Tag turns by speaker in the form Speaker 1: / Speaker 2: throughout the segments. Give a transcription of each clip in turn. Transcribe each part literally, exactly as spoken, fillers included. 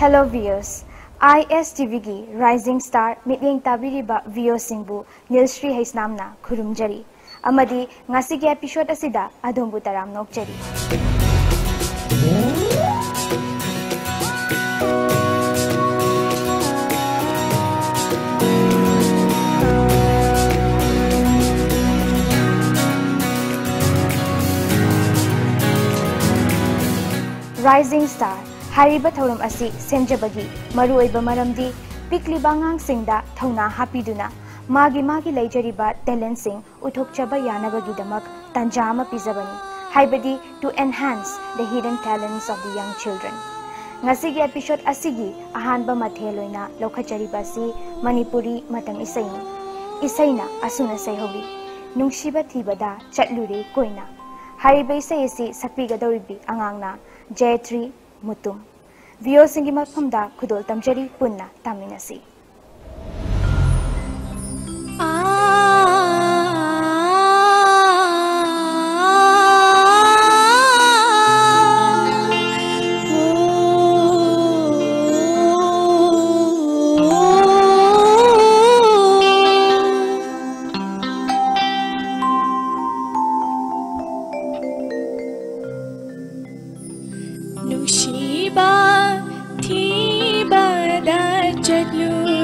Speaker 1: Hello viewers, I S T V की Rising Star मित्येंग ताबिरिबा viewers सिंगबु Nilshri Haisnamna खुरुमजरी अमदी ngasi की episode asida adhombu taram nokjari. Rising Star Hariba Thorum Asi Senjabagi Maruiba Maramdi Pikli Bangang Singda Thona Hapiduna Magi Magi Lejariba Talent Sing Utuk Chaba Yanabagi Damak Tanjama Pizabani Haibadi to enhance the hidden talents of the young children. Ngasigi episode Asigi Ahanba Matheloina Lokachariba Si Manipuri Matang Isaini Isaina Asuna Sayhobi Nungshiba Tibada Chatluri Koina Hariba Isayasi Sapigadoribi Angangna Jayatri Mutum. Viewers singi mafamda kudol tamjari punna taminasi.
Speaker 2: Nushiba Tiba da Jadlu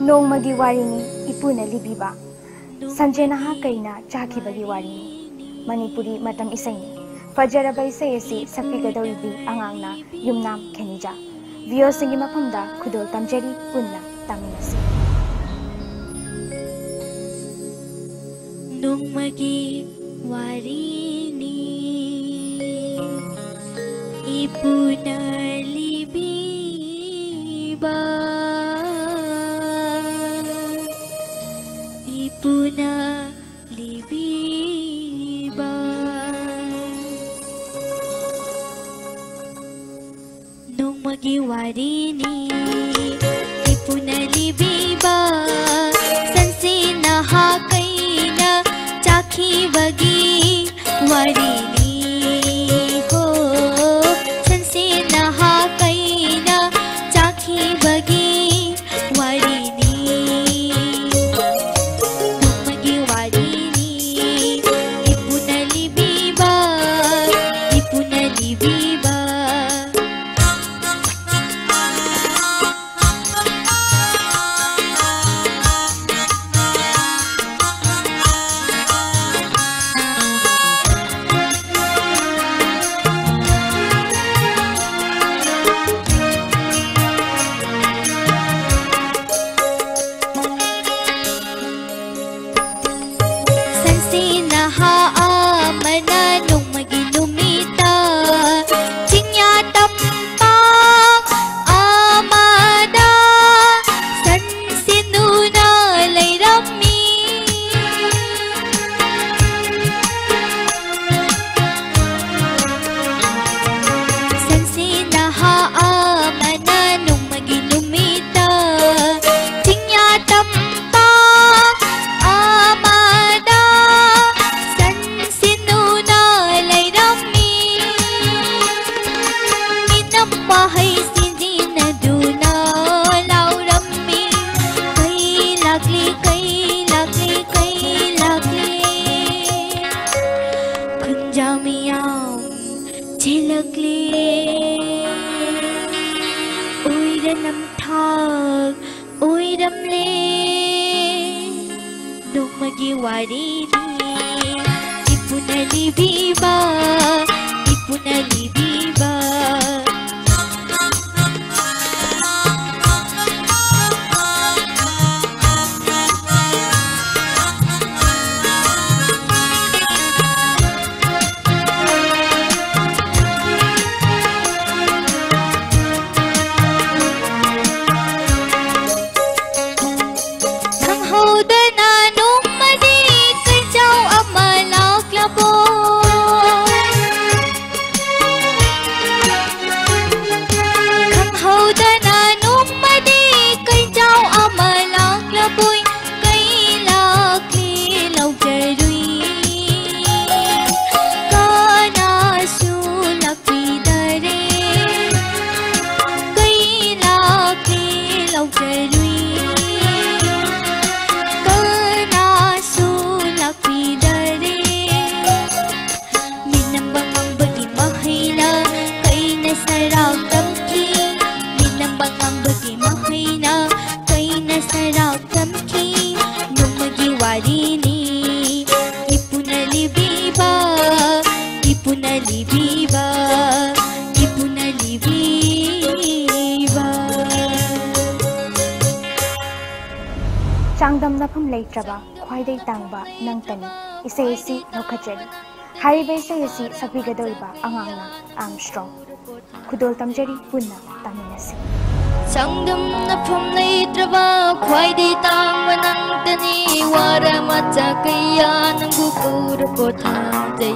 Speaker 1: Nongmagi warini ipuna libiba. Sanjay naha kaina chakibagi warini. Manipuri matam isaini. Fajaraba isay asi sakpigadawribi angangna yumnam Khenija. Vio singi mapamda kudol tamjari punna taminasi.
Speaker 2: Nongmagi warini ipuna libiba. Ipuna libiba. Nongmagi warini ipuna libiba. Sansina hakaina chakibagi warini ho. Sansina hakaina chakibagi warini. Nongmagi warini ipuna libiba. Ipuna libiba. Nongmagi warini ipuna libiba. Ipuna libiba. Ipuna libiba. Ipuna libiba.
Speaker 1: Changdam nafam leitraba khwaidai tangba nangtani isay asi lokhachari. Hariba isay asi sakbigadawriba angangna Armstrong. Kudol tamjari punna taminasi.
Speaker 2: Changdam nafam leitraba khwaidai tangba nangtani waramacha kaya nangbu kaura pothanjai.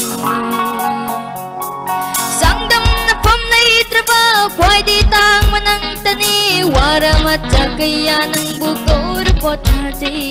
Speaker 2: Sangdam nafam leitraba khwaidai tangba nangtani waramacha kaya nangbu kaura pothanjai.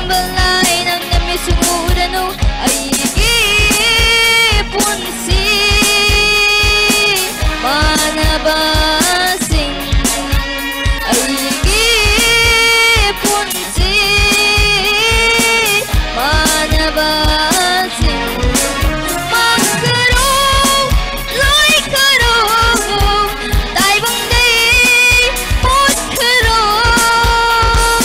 Speaker 2: balay ng namisumurano ay ipunsi manabasing ay ipunsi manabasing magkarong loy karong taibang day pot karong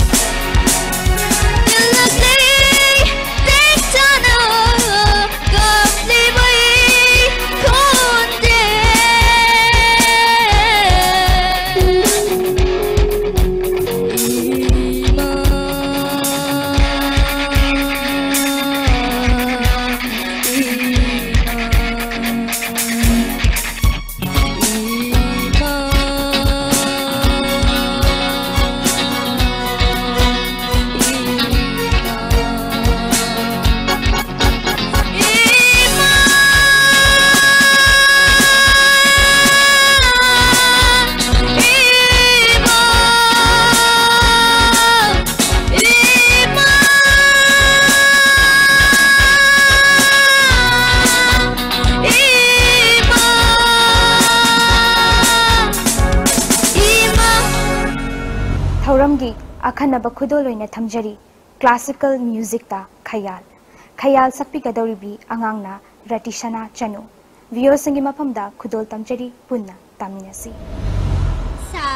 Speaker 2: nilagay tek sana kaplibay konde
Speaker 1: थौरमगी अखनब खुदोलोइना थमजरी classical music ता खयाल खयाल सक्पीगदौरिबी अंगांगना रटिशना चनु वियोसिंगी मफमदा खुदोल तमजरी पुन्ना तामिनसी
Speaker 2: सा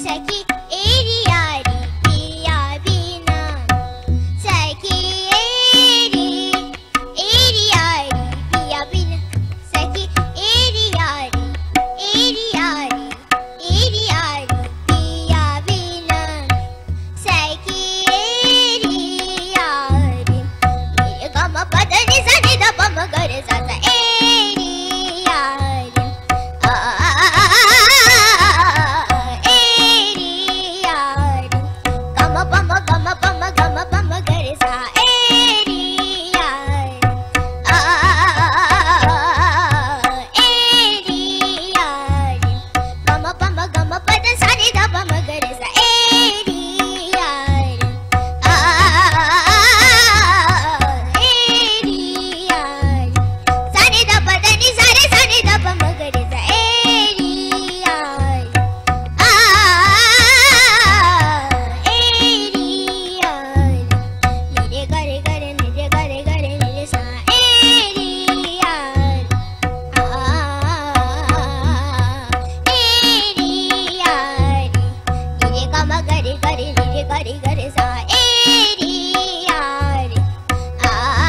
Speaker 2: सखी एरी यारी पिया बिना सखी एरी एरी यारी पिया बिना सखी एरी यारी एरी यारी एरी यारी पिया बिना सखी एरी यारी मेरे गम पदनी सनी दप मगर सासा एरी यारी आ एरी यारी गम पम गम पम गम पम गर सा एरी यारी आ एरी यारी गम पम गम पद सनी दप मगर सा एरी यारी आ एरी यारी सनी दप दनी सारे सनी दप मगर सा एरी यारी आ एरी यारी निरे गरे गरे निरे गरे गरे निरे सा एरी यारी आ एरी यारी निरे गम गरे गरे निरे गरे गरे सा एरी यारी आ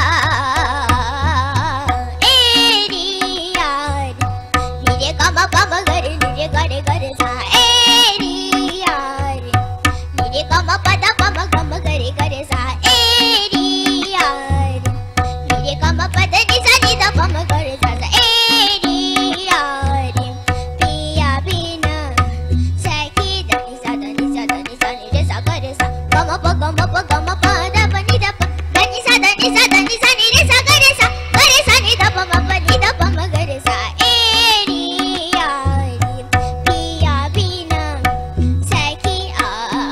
Speaker 2: एरी यारी निरे गम पम गरे निरे गरे गरे सा एरी यारी निरे गम पद पम गम गरे गरे सा एरी यारी निरे गम पद नि सा नि द पम गरे सा सा एरी यारी पिया बिना सखी दनि सा दनि सा दनि सा नि रे सा गरे सा गम प गम प गम प द प नि द प दनि सा दनि सा दनि सा नि रे सा गरे सा गरे सा नि द प म प नि द प म गरे सा एरी यारी पिया बिना सखी आ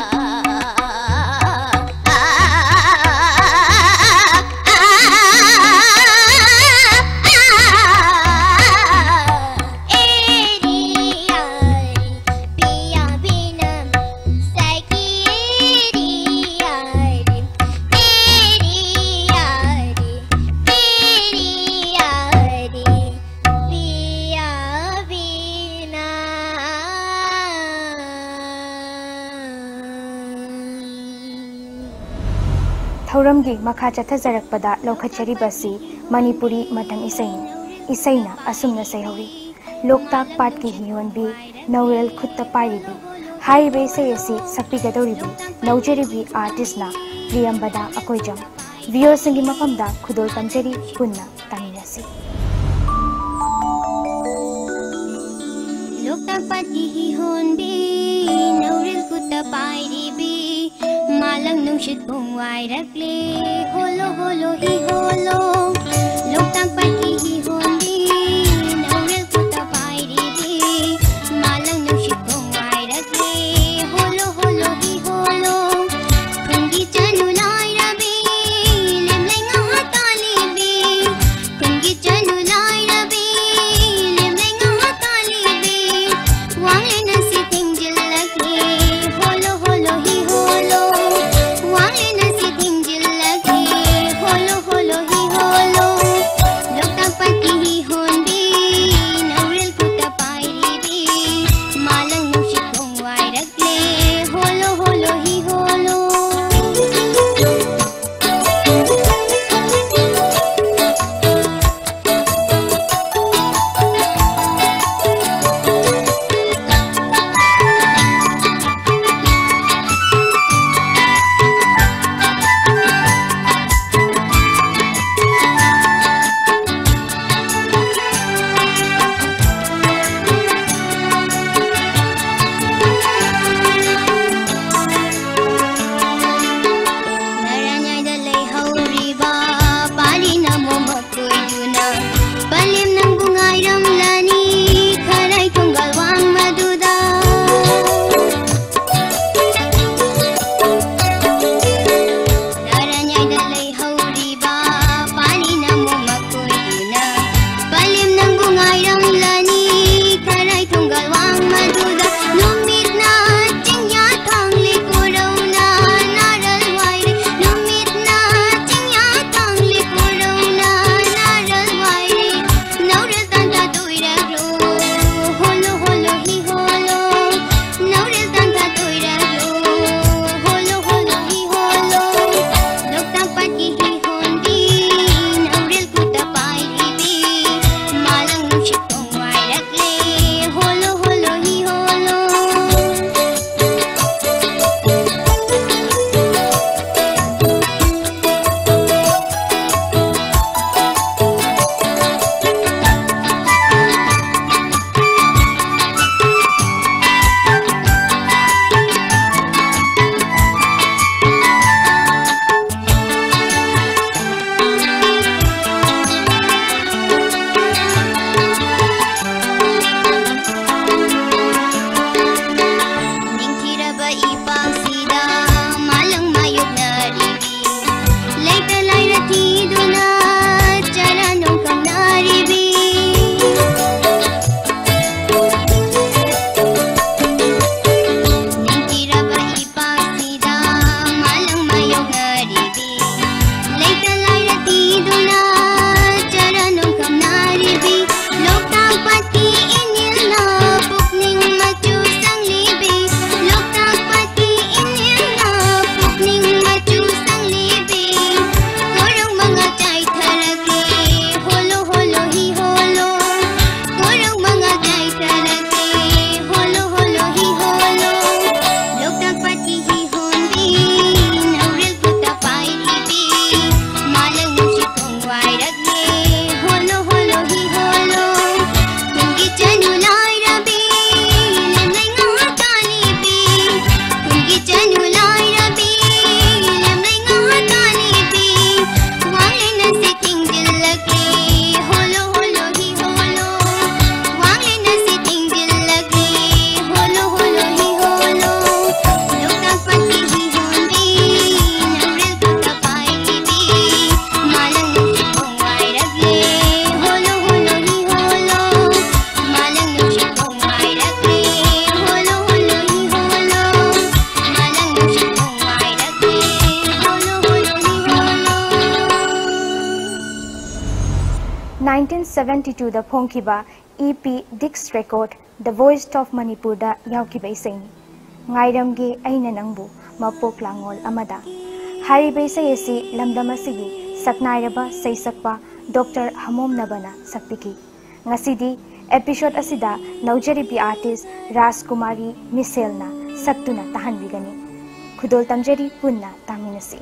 Speaker 2: आ एरी यारी पिया बिना सखी एरी यारी एरी यारी एरी यारी पिया बिना
Speaker 1: थौरमगी मखा चथजरकपदा लौखचरीबसी मणिपुरी मतंग इसैनी इसैना असुमना सैहौरी लोकताक पाटकी हिहोनबी नौरेल खुत्ता पाइरिबी हाइबे इसै असि सकपिगदौरिबी नौजरिबी आर्टिस्टना प्रियंबदा अकोइजम भियोसंगी मफमदा खुदोल तमजरी पुन्ना तमिनसी
Speaker 2: लोकताक पाटकी हिहोनबी नौरेल खुत्ता पाइरिबी मालंग नुंशित बुंवाइरक्ले होलो होलो ही होलो लोकताक पाटकी हिहोनबी नौरेल खुत्ता पाइरिबी मालंग नुंशित बुंवाइरक्ले होलो होलो ही होलो खुंगी चनु लाइरबी लेमलेंगा हातालिबी खुंगी चनु लाइरबी लेमलेंगा हातालिबी वांगले नसी थिंगजिलक्ले होलो होलो ही होलो वांगले नसी थिंगजिलक्ले होलो होलो ही होलो
Speaker 1: nineteen seventy-two दा फोंखिबा E P Dix Record The Voice of Manipur दा यावकिबा इसैनी ngairams aina nangbu mapok langol amada hariba isai asi lamdam asigi saknairaba saisakpa Doctor Hamom Nabana sakpiki ngasidi episode asida naujaribi artist Rajkumari Miselna saktuna tahanbigani khudol tamjari punna taminasi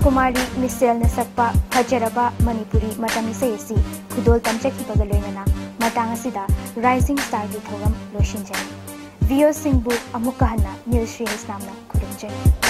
Speaker 1: Kumari Michelle न सकपा फजरबा मणिपुरी मतम इसे इसी खुदोल तमचखिबगा लोइनना मतांग असिदा rising star की थौरम लोइसिनजै VO सिंहबु अमुक हन्ना news Shri नामना खुरुमजै।